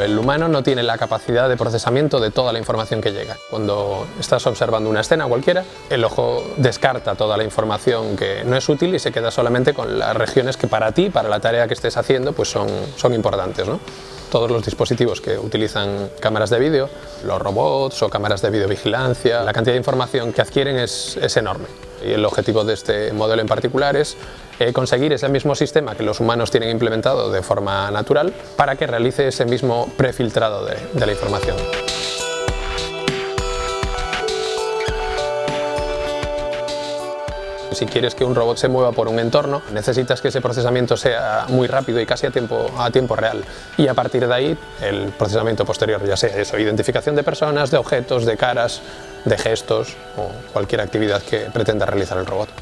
El humano no tiene la capacidad de procesamiento de toda la información que llega. Cuando estás observando una escena cualquiera, el ojo descarta toda la información que no es útil y se queda solamente con las regiones que para ti, para la tarea que estés haciendo, pues son importantes, ¿no? Todos los dispositivos que utilizan cámaras de vídeo, los robots o cámaras de videovigilancia, la cantidad de información que adquieren es enorme. Y el objetivo de este modelo en particular es conseguir ese mismo sistema que los humanos tienen implementado de forma natural para que realice ese mismo prefiltrado de la información. Si quieres que un robot se mueva por un entorno, necesitas que ese procesamiento sea muy rápido y casi a tiempo real. Y a partir de ahí, el procesamiento posterior, ya sea eso, identificación de personas, de objetos, de caras, de gestos o cualquier actividad que pretenda realizar el robot.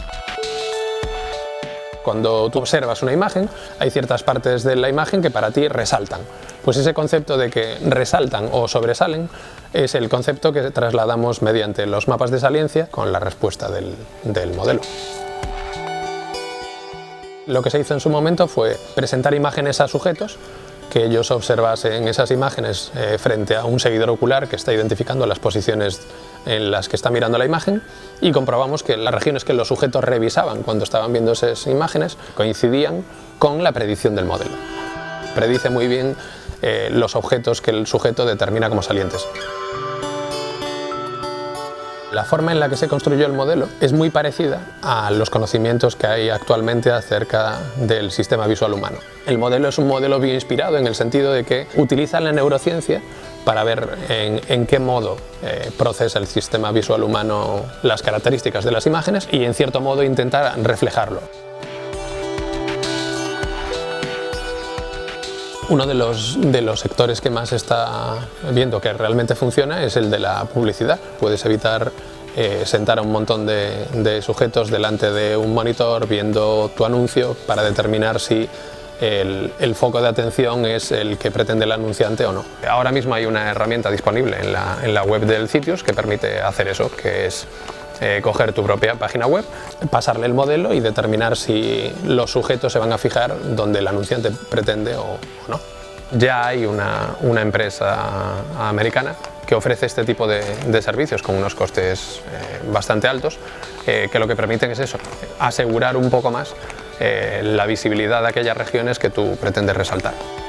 Cuando tú observas una imagen, hay ciertas partes de la imagen que para ti resaltan. Pues ese concepto de que resaltan o sobresalen es el concepto que trasladamos mediante los mapas de saliencia con la respuesta del modelo. Lo que se hizo en su momento fue presentar imágenes a sujetos, que ellos observasen esas imágenes frente a un seguidor ocular que está identificando las posiciones en las que está mirando la imagen, y comprobamos que las regiones que los sujetos revisaban cuando estaban viendo esas imágenes coincidían con la predicción del modelo. Predice muy bien los objetos que el sujeto determina como salientes. La forma en la que se construyó el modelo es muy parecida a los conocimientos que hay actualmente acerca del sistema visual humano. El modelo es un modelo bioinspirado en el sentido de que utiliza la neurociencia para ver en qué modo procesa el sistema visual humano las características de las imágenes y en cierto modo intentar reflejarlo. Uno de los sectores que más está viendo que realmente funciona es el de la publicidad. Puedes evitar sentar a un montón de sujetos delante de un monitor viendo tu anuncio para determinar si el foco de atención es el que pretende el anunciante o no. Ahora mismo hay una herramienta disponible en la web del Citius que permite hacer eso, que es coger tu propia página web, pasarle el modelo y determinar si los sujetos se van a fijar donde el anunciante pretende o no. Ya hay una empresa americana que ofrece este tipo de servicios con unos costes bastante altos, que lo que permiten es eso, asegurar un poco más la visibilidad de aquellas regiones que tú pretendes resaltar.